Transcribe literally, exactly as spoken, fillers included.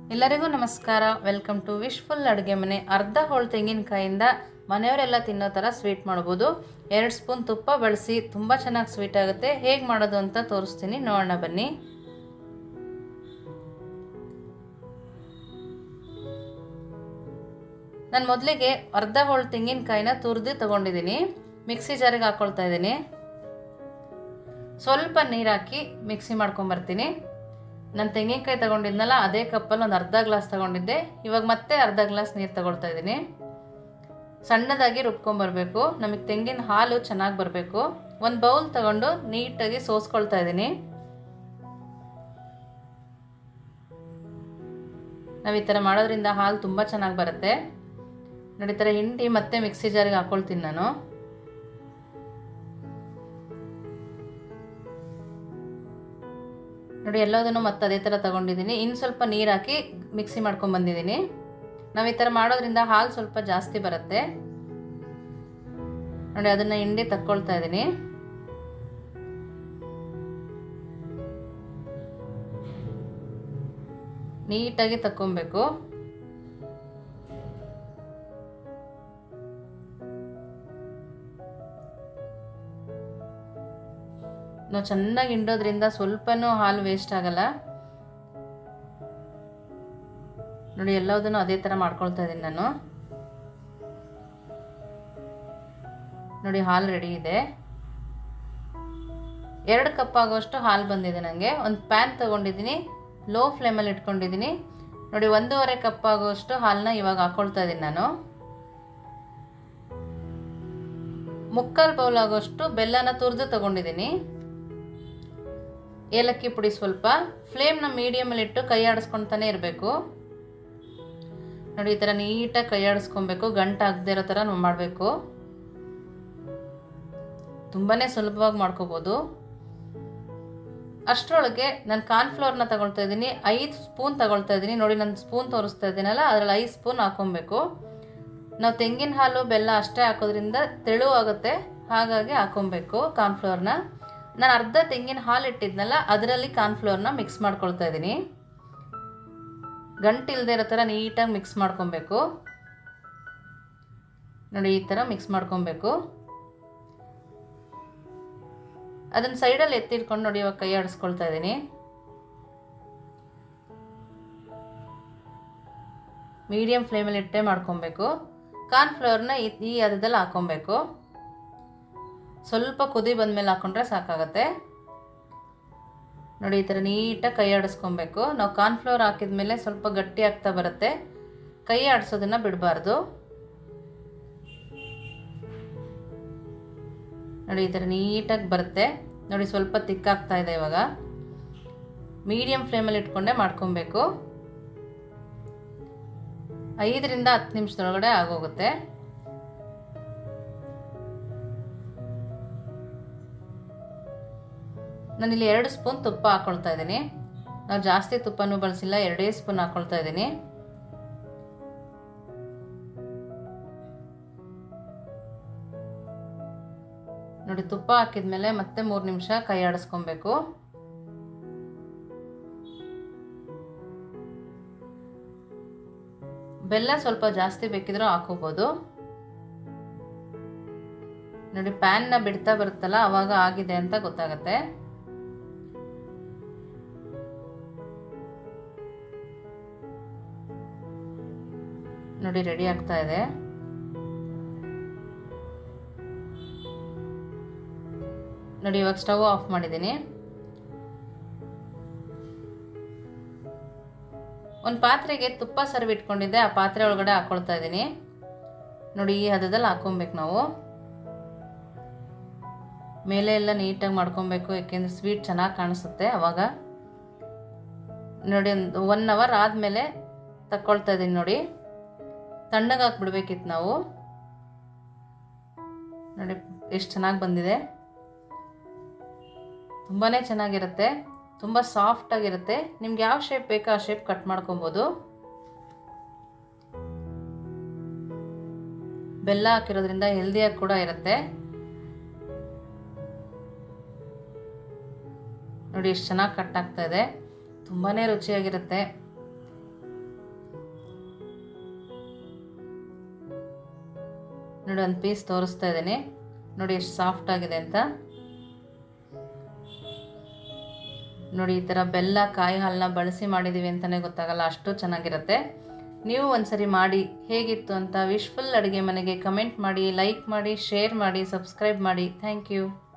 ಎಲ್ಲರಿಗೂ ನಮಸ್ಕಾರ. Welcome to wishful ಅಡುಗೆ ಮನೆ. ಅರ್ಧ ಹೋಳು ತೆಂಗಿನಕಾಯಿಂದ ಮನೆಯವರೆಲ್ಲ ತಿನ್ನೋ ಥರ ಸ್ವೀಟ್ ಮಾಡ್ಬೋದು. ಎರಡು ಸ್ಪೂನ್ ತುಪ್ಪ ಬಳಸಿ ತುಂಬ ಚೆನ್ನಾಗಿ ಸ್ವೀಟ್ ಆಗುತ್ತೆ. ಹೇಗೆ ಮಾಡೋದು ಅಂತ ತೋರಿಸ್ತೀನಿ, ನೋಡೋಣ ಬನ್ನಿ. ನಾನು ಮೊದಲಿಗೆ ಅರ್ಧ ಹೋಳು ತೆಂಗಿನಕಾಯಿನ ತುರಿದು ತೊಗೊಂಡಿದ್ದೀನಿ. ಮಿಕ್ಸಿ ಜಾರಿಗೆ ಹಾಕ್ಕೊಳ್ತಾ ಇದ್ದೀನಿ. ಸ್ವಲ್ಪ ನೀರು ಹಾಕಿ ಮಿಕ್ಸಿ ಮಾಡ್ಕೊಂಬರ್ತೀನಿ. ನಾನು ತೆಂಗಿನಕಾಯಿ ತೊಗೊಂಡಿದ್ನಲ್ಲ ಅದೇ ಕಪ್ಪಲ್ಲಿ ಒಂದು ಅರ್ಧ ಗ್ಲಾಸ್ ತೊಗೊಂಡಿದ್ದೆ. ಇವಾಗ ಮತ್ತೆ ಅರ್ಧ ಗ್ಲಾಸ್ ನೀರು ತೊಗೊಳ್ತಾ ಇದ್ದೀನಿ. ಸಣ್ಣದಾಗಿ ರುಬ್ಕೊಂಬರ್ಬೇಕು. ನಮಗೆ ತೆಂಗಿನ ಹಾಲು ಚೆನ್ನಾಗಿ ಬರಬೇಕು. ಒಂದು ಬೌಲ್ ತಗೊಂಡು ನೀಟಾಗಿ ಸೋಸ್ಕೊಳ್ತಾ ಇದ್ದೀನಿ. ನಾವು ಈ ಥರ ಮಾಡೋದ್ರಿಂದ ಹಾಲು ತುಂಬ ಚೆನ್ನಾಗಿ ಬರುತ್ತೆ ನೋಡಿ. ಈ ಥರ ಹಿಂಡಿ ಮತ್ತೆ ಮಿಕ್ಸಿ ಜಾರಿಗೆ ಹಾಕ್ಕೊಳ್ತೀನಿ ನಾನು. ನೋಡಿ ಎಲ್ಲದನ್ನು ಮತ್ತೆ ಅದೇ ಥರ ತೊಗೊಂಡಿದ್ದೀನಿ. ಇನ್ನು ಸ್ವಲ್ಪ ನೀರು ಹಾಕಿ ಮಿಕ್ಸಿ ಮಾಡ್ಕೊಂಡು ಬಂದಿದ್ದೀನಿ. ನಾವು ಈ ಥರ ಮಾಡೋದ್ರಿಂದ ಹಾಲು ಸ್ವಲ್ಪ ಜಾಸ್ತಿ ಬರುತ್ತೆ ನೋಡಿ. ಅದನ್ನು ಹಿಂಡಿ ತಕ್ಕೊಳ್ತಾ ಇದ್ದೀನಿ. ನೀಟಾಗಿ ತಕ್ಕೊಬೇಕು. ನಾವು ಚೆನ್ನಾಗಿ ಹಿಂಡೋದ್ರಿಂದ ಸ್ವಲ್ಪನೂ ಹಾಲು ವೇಸ್ಟ್ ಆಗಲ್ಲ ನೋಡಿ. ಎಲ್ಲದನ್ನು ಅದೇ ಥರ ಮಾಡ್ಕೊಳ್ತಾ ಇದ್ದೀನಿ ನಾನು ನೋಡಿ. ಹಾಲು ರೆಡಿ ಇದೆ. ಎರಡು ಕಪ್ ಆಗೋಷ್ಟು ಹಾಲು ಬಂದಿದೆ ನನಗೆ. ಒಂದು ಪ್ಯಾನ್ ತೊಗೊಂಡಿದ್ದೀನಿ, ಲೋ ಫ್ಲೇಮಲ್ಲಿ ಇಟ್ಕೊಂಡಿದ್ದೀನಿ ನೋಡಿ. ಒಂದೂವರೆ ಕಪ್ ಆಗೋಷ್ಟು ಹಾಲನ್ನ ಇವಾಗ ಹಾಕ್ಕೊಳ್ತಾ ಇದ್ದೀನಿ ನಾನು. ಮುಕ್ಕಾಲು ಬೌಲ್ ಆಗೋಷ್ಟು ಬೆಲ್ಲನ ತುರಿದು ತೊಗೊಂಡಿದ್ದೀನಿ. ಏಲಕ್ಕಿ ಪುಡಿ ಸ್ವಲ್ಪ. ಫ್ಲೇಮ್ನ ಮೀಡಿಯಮಲ್ಲಿ ಇಟ್ಟು ಕೈ ಆಡಿಸ್ಕೊತಾನೆ ಇರಬೇಕು ನೋಡಿ. ಈ ಥರ ನೀಟಾಗಿ ಕೈ ಆಡಿಸ್ಕೊಬೇಕು. ಗಂಟು ಆಗದೆ ಇರೋ ಥರ ಮಾಡಬೇಕು. ತುಂಬಾ ಸುಲಭವಾಗಿ ಮಾಡ್ಕೋಬೋದು. ಅಷ್ಟರೊಳಗೆ ನಾನು ಕಾರ್ನ್ಫ್ಲೋರ್ನ ತಗೊಳ್ತಾ ಇದ್ದೀನಿ. ಐದು ಸ್ಪೂನ್ ತಗೊಳ್ತಾ ಇದ್ದೀನಿ ನೋಡಿ. ನಾನು ಸ್ಪೂನ್ ತೋರಿಸ್ತಾ ಇದ್ದೀನಲ್ಲ, ಅದರಲ್ಲಿ ಐದು ಸ್ಪೂನ್ ಹಾಕೊಬೇಕು. ನಾವು ತೆಂಗಿನ ಹಾಲು ಬೆಲ್ಲ ಅಷ್ಟೇ ಹಾಕೋದ್ರಿಂದ ತೆಳು ಆಗುತ್ತೆ, ಹಾಗಾಗಿ ಹಾಕೊಬೇಕು ಕಾರ್ನ್ಫ್ಲೋರ್ನ. ನಾನು ಅರ್ಧ ತೆಂಗಿನ ಹಾಲು ಇಟ್ಟಿದ್ನಲ್ಲ, ಅದರಲ್ಲಿ ಕಾರ್ನ್ಫ್ಲೋರ್ನ ಮಿಕ್ಸ್ ಮಾಡ್ಕೊಳ್ತಾ ಇದ್ದೀನಿ. ಗಂಟು ಇಲ್ಲದೆ ಇರೋ ಥರ ನೀಟಾಗಿ ಮಿಕ್ಸ್ ಮಾಡ್ಕೊಬೇಕು ನೋಡಿ. ಈ ಥರ ಮಿಕ್ಸ್ ಮಾಡ್ಕೊಬೇಕು. ಅದನ್ನು ಸೈಡಲ್ಲಿ ಎತ್ತಿಟ್ಕೊಂಡು ನೋಡಿ ಇವಾಗ ಕೈ ಆಡಿಸ್ಕೊಳ್ತಾ ಇದ್ದೀನಿ. ಮೀಡಿಯಮ್ ಫ್ಲೇಮಲ್ಲಿ ಇಟ್ಟೆ ಮಾಡ್ಕೊಬೇಕು. ಕಾರ್ನ್ಫ್ಲೋರ್ನ ಈ ಹದದಲ್ಲಿ ಹಾಕೊಬೇಕು. ಸ್ವಲ್ಪ ಕುದಿ ಬಂದಮೇಲೆ ಹಾಕ್ಕೊಂಡ್ರೆ ಸಾಕಾಗತ್ತೆ ನೋಡಿ. ಈ ಥರ ನೀಟಾಗಿ ಕೈ ಆಡಿಸ್ಕೊಬೇಕು. ನಾವು ಕಾರ್ನ್ಫ್ಲೋರ್ ಹಾಕಿದ್ಮೇಲೆ ಸ್ವಲ್ಪ ಗಟ್ಟಿ ಆಗ್ತಾ ಬರುತ್ತೆ. ಕೈ ಆಡಿಸೋದನ್ನು ಬಿಡಬಾರ್ದು ನೋಡಿ. ಈ ಥರ ನೀಟಾಗಿ ಬರುತ್ತೆ ನೋಡಿ. ಸ್ವಲ್ಪ ತಿಕ್ಕಾಗ್ತಾ ಇದೆ ಇವಾಗ. ಮೀಡಿಯಮ್ ಫ್ಲೇಮಲ್ಲಿ ಇಟ್ಕೊಂಡೆ ಮಾಡ್ಕೊಬೇಕು. ಐದರಿಂದ ಹತ್ತು ನಿಮಿಷದೊಳಗಡೆ ಆಗೋಗುತ್ತೆ. ನಾನಿಲ್ಲಿ ಎರಡು ಸ್ಪೂನ್ ತುಪ್ಪ ಹಾಕ್ಕೊಳ್ತಾ ಇದ್ದೀನಿ. ನಾವು ಜಾಸ್ತಿ ತುಪ್ಪನೂ ಬಳಸಿಲ್ಲ, ಎರಡೇ ಸ್ಪೂನ್ ಹಾಕ್ಕೊಳ್ತಾ ಇದ್ದೀನಿ. ನೋಡಿ ತುಪ್ಪ ಹಾಕಿದ್ಮೇಲೆ ಮತ್ತೆ ಮೂರು ನಿಮಿಷ ಕೈ ಆಡಿಸ್ಕೊಬೇಕು. ಬೆಲ್ಲ ಸ್ವಲ್ಪ ಜಾಸ್ತಿ ಬೇಕಿದ್ರೂ ಹಾಕೋಬಹುದು ನೋಡಿ. ಪ್ಯಾನ್ನ ಬಿಡ್ತಾ ಬರುತ್ತಲ್ಲ, ಅವಾಗ ಆಗಿದೆ ಅಂತ ಗೊತ್ತಾಗತ್ತೆ ನೋಡಿ. ರೆಡಿ ಆಗ್ತಾ ಇದೆ ನೋಡಿ. ಇವಾಗ ಸ್ಟವ್ ಆಫ್ ಮಾಡಿದ್ದೀನಿ. ಒಂದು ಪಾತ್ರೆಗೆ ತುಪ್ಪ ಸರ್ವ್ ಇಟ್ಕೊಂಡಿದ್ದೆ, ಆ ಪಾತ್ರೆ ಒಳಗಡೆ ಹಾಕ್ಕೊಳ್ತಾ ಇದ್ದೀನಿ ನೋಡಿ. ಈ ಹದದಲ್ಲಿ ಹಾಕೊಬೇಕು ನಾವು. ಮೇಲೆ ಎಲ್ಲ ನೀಟಾಗಿ ಮಾಡ್ಕೊಬೇಕು, ಯಾಕೆಂದರೆ ಸ್ವೀಟ್ ಚೆನ್ನಾಗಿ ಕಾಣಿಸುತ್ತೆ ಅವಾಗ ನೋಡಿ. ಒಂದು ಒನ್ ಅವರ್ ಆದಮೇಲೆ ತಕ್ಕೊಳ್ತಾ ಇದ್ದೀನಿ ನೋಡಿ. ತಣ್ಣಗೆ ಹಾಕ್ಬಿಡ್ಬೇಕಿತ್ತು ನಾವು ನೋಡಿ. ಎಷ್ಟು ಚೆನ್ನಾಗಿ ಬಂದಿದೆ. ತುಂಬಾ ಚೆನ್ನಾಗಿರುತ್ತೆ, ತುಂಬ ಸಾಫ್ಟಾಗಿರುತ್ತೆ. ನಿಮ್ಗೆ ಯಾವ ಶೇಪ್ ಬೇಕೋ ಆ ಶೇಪ್ ಕಟ್ ಮಾಡ್ಕೊಬೋದು. ಬೆಲ್ಲ ಹಾಕಿರೋದ್ರಿಂದ ಹೆಲ್ದಿಯಾಗಿ ಕೂಡ ಇರುತ್ತೆ ನೋಡಿ. ಎಷ್ಟು ಚೆನ್ನಾಗಿ ಕಟ್ ಆಗ್ತಾ ಇದೆ. ತುಂಬಾ ರುಚಿಯಾಗಿರುತ್ತೆ. ನೋಡಿ ಒಂದು ಪೀಸ್ ತೋರಿಸ್ತಾ ಇದ್ದೀನಿ ನೋಡಿ ಎಷ್ಟು ಸಾಫ್ಟ್ ಆಗಿದೆ ಅಂತ. ನೋಡಿ ಈ ಥರ ಬೆಲ್ಲ ಕಾಯಿ ಹಾಲನ್ನ ಬಳಸಿ ಮಾಡಿದ್ದೀವಿ ಅಂತಲೇ ಗೊತ್ತಾಗಲ್ಲ, ಅಷ್ಟು ಚೆನ್ನಾಗಿರುತ್ತೆ. ನೀವು ಒಂದ್ಸರಿ ಮಾಡಿ ಹೇಗಿತ್ತು ಅಂತ ವಿಶ್ಫುಲ್ ಅಡುಗೆ ಮನೆಗೆ ಕಮೆಂಟ್ ಮಾಡಿ, ಲೈಕ್ ಮಾಡಿ, ಶೇರ್ ಮಾಡಿ, ಸಬ್ಸ್ಕ್ರೈಬ್ ಮಾಡಿ. Thank you.